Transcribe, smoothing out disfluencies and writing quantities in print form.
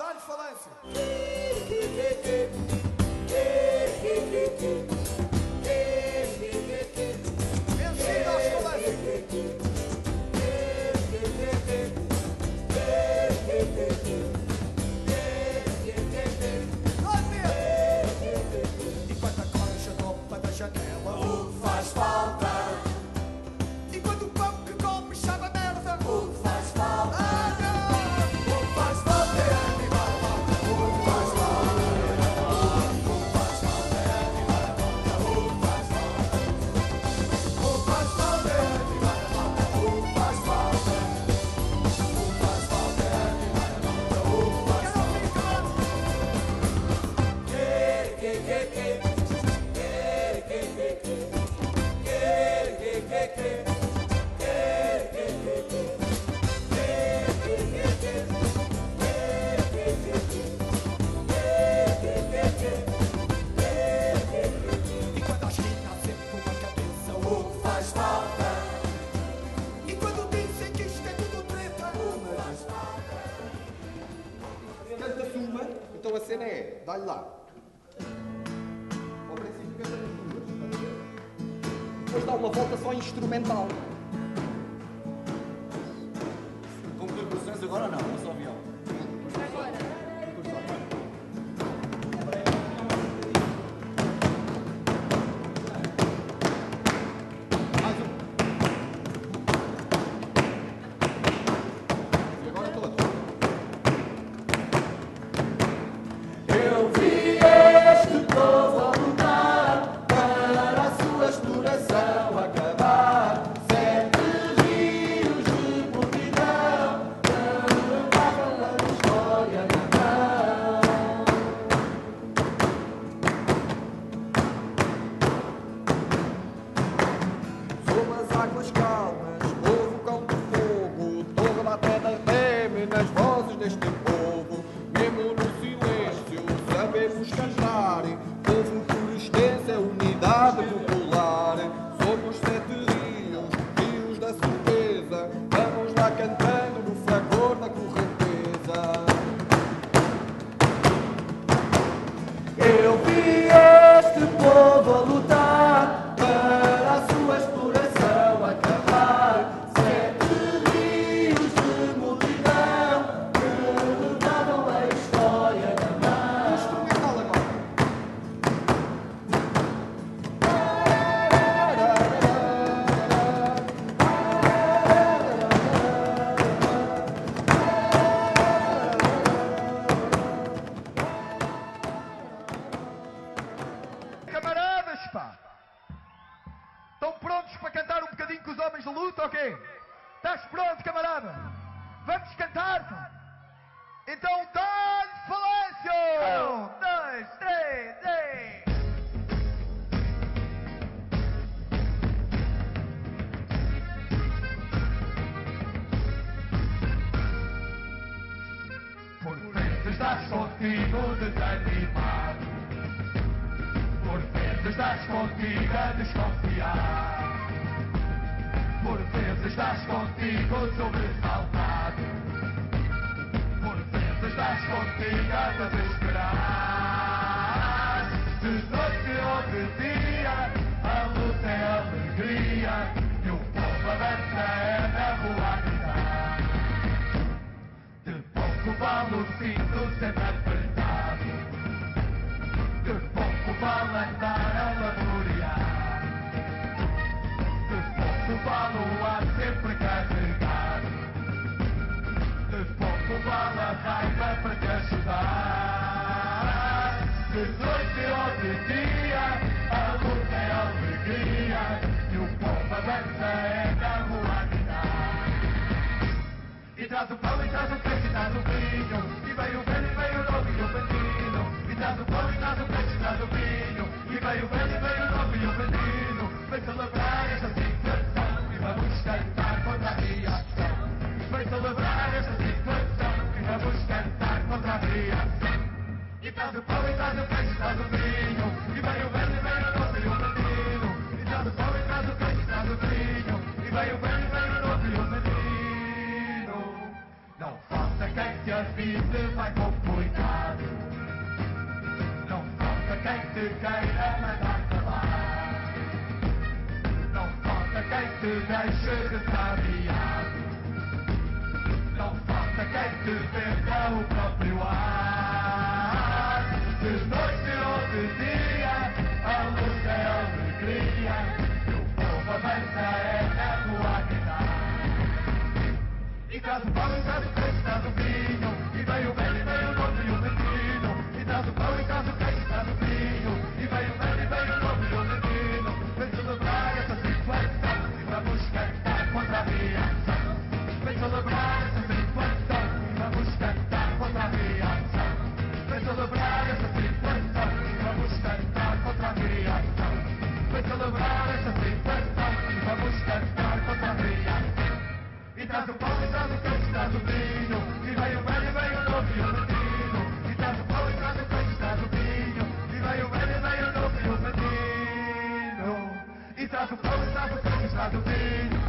Dá-lhe falência. Ensina aos falências. Enquanto a concha topa da janela, o que faz falta? Enquanto o pão que come sabe a merda, o que faz falta? Ah, não! O que faz falta é animar a malta. O que faz falta é animar a malta. O que faz falta é animar a malta. O que faz falta? O que faz falta é animar a malta. O que faz falta? O que faz falta é animar a malta. O que faz falta? E quando a esquina sempre com uma cabeça, o que faz falta? E quando dizem que isto é tudo treta, o que faz falta? Canta uma, então a cena é, dá-lhe lá. Ao princípio canta as duas, estás a ver? Depois dá uma volta só instrumental. Com percussões agora ou não? Ou só violão? Mais um. E agora todos. Eu vi este povo a lutar para a sua exploração acabar. 7 rios de multidão que levavam a história na mão. Sob as águas calmas, houve o cão de fogo, torre batida teme nas vozes deste povo. Mesmo no silêncio, sabemos cantar, povo por extensa unidade popular. Somos 7 rios, rios da certeza, vamos lá cantando no fragor da correnteza. Eu vi este povo a lutar para a sua exploração acabar. 7 rios de multidão que levavam a história na mão. Instrumental agora. Camaradas, pá! Estão prontos para cantar um bocadinho com os homens de luta, ok? Estás pronto, camarada? Vamos cantar, pá! Então dá-lhe falência! 1, 2, 3, ei! Por vezes estás contigo desanimado, por vezes estás contigo a desconfiar, por vezes estás contigo sobressaltado, por vezes estás contigo a desesperar. De noite ou de dia, a luta é alegria e o povo a dança é na rua a gritar. De pouco vale o cinto sempre apertado, de pouco vale andar a laborear, de pouco vale o ar sempre carregado, de pouco vale a raiva para te ajudar. De noite ou de dia, a luta é alegria e o povo a dança é na rua a gritar. E traz o pão, e traz o peixe, e traz o vinho, e vem o velho, e vem o novo e o menino. E traz o pão, e traz o peixe, e traz o vinho, e vem o velho, e vem o novo e o menino. Vem celebrar esta situação e vamos cantar contra a reação. Vem celebrar esta situação e vamos cantar contra a reação. E traz o pão, e traz o peixe, e traz o vinho, e vem o velho, e vem o novo e o menino. E traz o pão, e traz o peixe, e traz o vinho, e vem o velho, e vem o novo e o menino. Não falta quem te vida vai com cuidado. Não falta quem te queira mandar calar. Não falta quem te deixe ressabiado. Não falta quem te venda o próprio ar. De noite ou de dia, a luz é a alegria. E o povo avança é na rua a gritar. E traz o pão e traz o queijo, traz o vinho. E vem o velho e vem o novo e o menino. E traz o pão e traz o queijo, traz o vinho. E vem o velho e vem o novo e o menino. Vem celebrar essa situação e vamos cantar contra a reação. Vem celebrar essa situação e vamos cantar contra a reação. Vem celebrar essa situação e vamos cantar contra a reação. Vem celebrar essa situação e vamos cantar contra a reação. E traz o pão e traz o queijo, traz o vinho. E vem o velho e vem o novo e o menino. E traz o pão e traz o queijo, traz o vinho. E vem o velho e vem o novo e o menino. E traz o pão e traz o queijo, traz o vinho.